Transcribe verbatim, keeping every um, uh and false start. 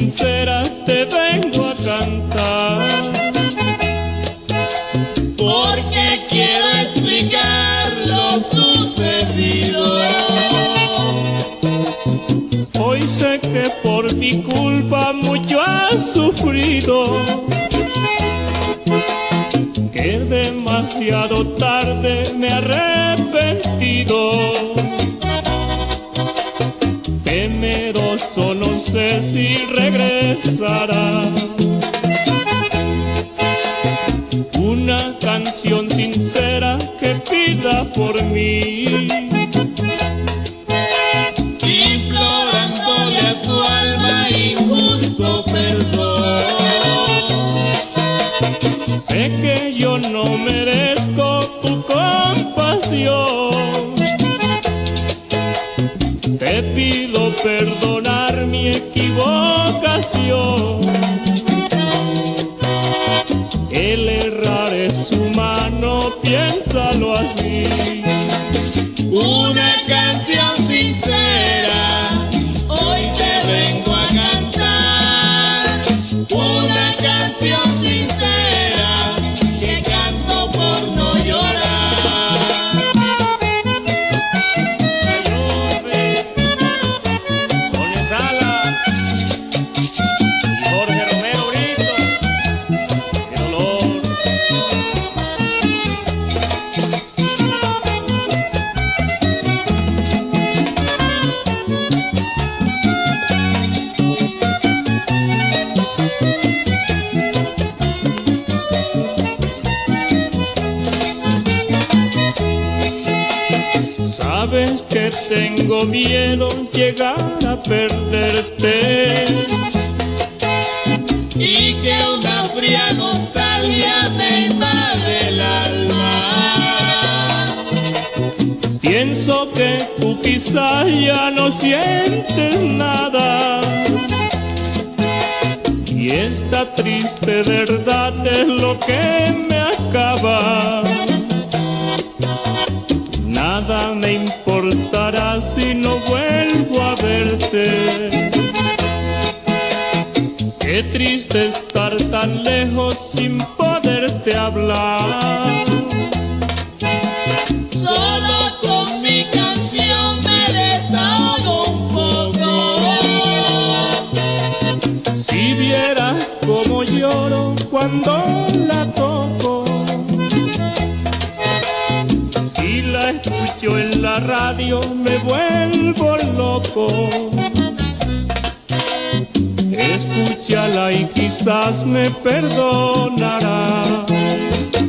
sincera te vengo a cantar, porque quiero explicar lo sucedido. Hoy sé que por mi culpa mucho has sufrido, que demasiado tarde me he arrepentido. Temeroso no sé si regresará. Una canción sincera que pida por mí, implorándole a tu alma injusto perdón. Sé que yo no merezco tu compasión. Te pido perdonar mi equivocación. El errar es humano, piénsalo así. Una canción sincera, hoy te vengo a cantar. Una canción sincera, que canto por no llorar. Jorge Sala y Jorge Romero Brito, qué dolor. Sabes que tengo miedo llegar a perderte, Y que una fría nostalgia me invade el alma. pienso que tú quizás ya no sientes nada, y esta triste verdad es lo que me acaba. Nada me importará si no vuelvo a verte. Qué triste estar tan lejos sin poderte hablar. Solo con mi canción me desahogo un poco. Si vieras cómo lloro cuando la toco, si la escucho en la radio me vuelvo loco. Escúchala y quizás me perdonará.